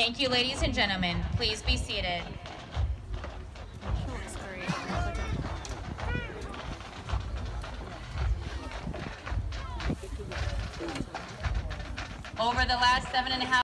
Thank you, ladies and gentlemen. Please be seated. Over the last 7.5